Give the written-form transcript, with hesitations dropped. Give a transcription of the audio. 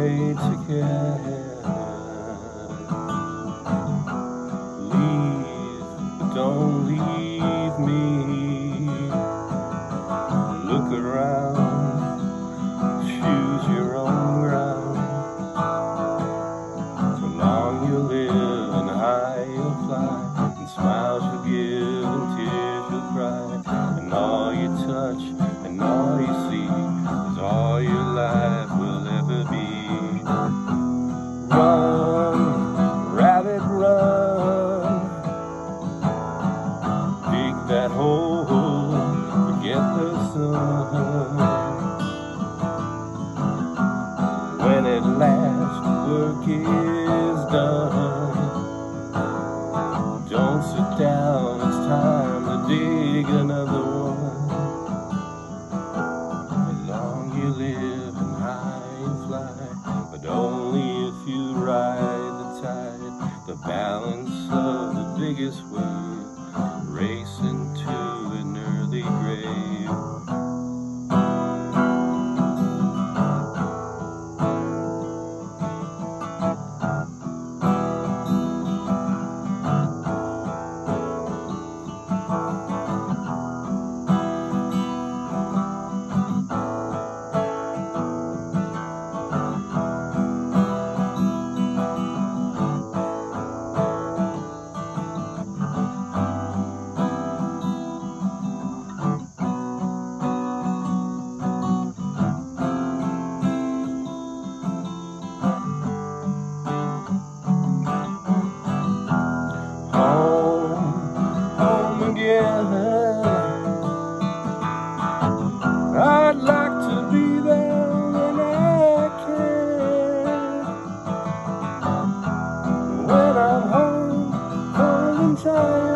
overplayed together. Leave, but don't leave me. Look around, choose your own ground. So long you'll live and high you'll fly, and smiles you'll give and tears you'll cry, and all you touch and all you see is all your life will ever be. Run, rabbit, run, dig that hole, forget the sun. When at last work is done, don't sit down, it's time to dig another one. Long you live and high you fly, but only if you ride the tide, the balance of the biggest wave, racing to an early grave. I'd like to be there when I can. When I'm home, cold and tired,